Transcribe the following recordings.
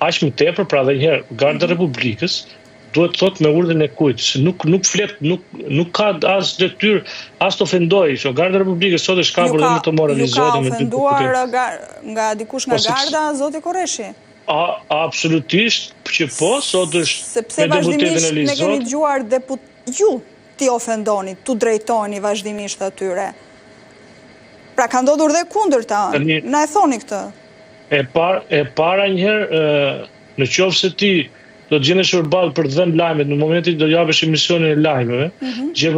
aq më tepër, pra dhe njëherë, Garda e Republikës duhet thot me urdhën e kujt, se nuk flet, nuk ka as detyrë as të ofendojë. So Garda e Republikës sot është kapur dhe me të moralizohet me dy ofenduar nga dikush nga Garda, zoti Korreshi? Absolutisht që po, sot është sepse vazhdimisht ne kemi dëgjuar ju ti ofendoni, tu drejtoni vazhdimisht atyre. Pra ka ndodhur dhe kundërta, na e thoni këtë. E para njëherë, në qoftë se ti do të gjendesh përballë për të dhënë lajmet në momentin do japësh emisionin e lajmeve, gje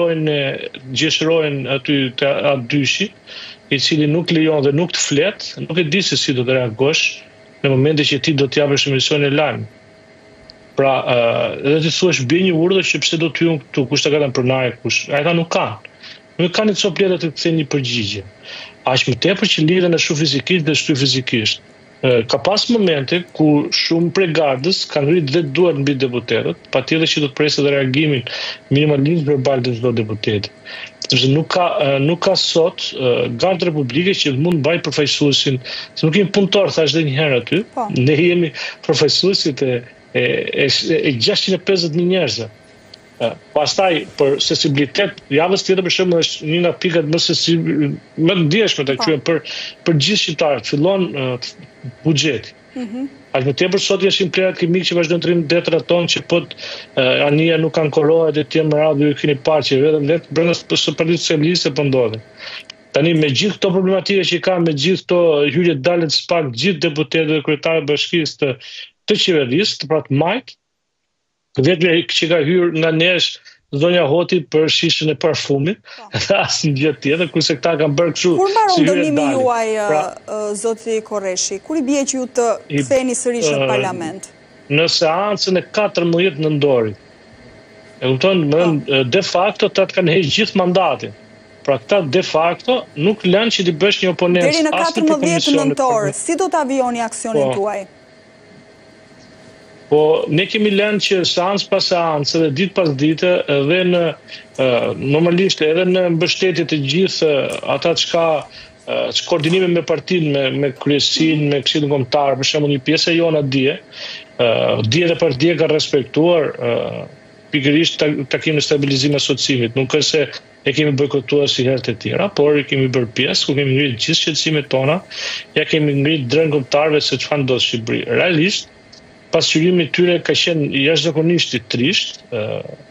gjesh rojen aty te dyshi, i cili nuk lejon dhe nuk të flet, nuk e di se si do të reagosh në momentin që ti do të japësh emisionin e lajmit. Pra, edhe ti thuash bie një urdhër që pse do të hyjmë këtu, kush ta ka dhënë pronare, kush, ata nuk kanë. Nuk kanë të copletë të kthejnë një përgjigje. Aq më tepër që lidhen ashtu fizikisht dhe shty fizikisht. Ka pas momente ku shumë prej Gardës kanë ngritur dhe duart mbi deputetët, patjetër që do të presë dhe reagimin minimalisht verbal të çdo deputeti. Sepse nuk ka sot Gardë Republike që mund mbaj përfaqësuesin, se nuk jemi punëtor, thash edhe një herë aty, ne jemi përfaqësuesit e 650.000 njerëzve. Pastaj për sensibilitet, javës tjetër për shembull është një nga pikat më të ndjeshme ta quajmë për gjithë shqiptarët, fillon buxheti. Aq më tepër sot jashin plerat kimik që vazhdojnë të rrinë detrat tonë që anija nuk ankorohet e tjerë më radhë ju keni parë që vetëm brenda së Partisë Socialiste po ndodhin. Tani me gjithë këto problematike që ka, me gjithë këto hyrje dalët spak gjithë deputetët dhe kryetarët e bashkisë të qeverisë, pra të majt, vetëm që ka hyrë nga nesh zonja Hoti për shishën e parfumit, dhe asë një gjë tjetër, kurse këta kanë bërë kështu. Kur mbaron dënimi juaj, zoti Korreshi? Kur i bie që ju të ktheheni sërish në parlament? Në seancën e 14 nëntorit. E kupton, de facto ata kanë heqë gjithë mandatin. Pra këta de facto nuk lënë që t'i bësh një oponencë. Deri në 14 nëntor, si do ta vijoni aksionin tuaj? Po, ne kemi lënë që seancë pas seancë dhe ditë pas dite edhe normalisht edhe në mbështetje të gjithë ata që koordinime me partinë, me kryesin, me Këshillin Kombëtar, për shembull një pjesë e jona dje dhe partia ka respektuar pikërisht takimin e stabilizimit të asociimit. Nuk është se e kemi bojkotuar si herët e tjera, por i kemi bërë pjesë, ku kemi ngritur gjithë shqetësimet tona, ja kemi ngritur drejt kombëtarëve se çfarë ndodh në Shqipëri. Realisht pasqyrimi i tyre ka qenë jashtëzakonisht i trisht,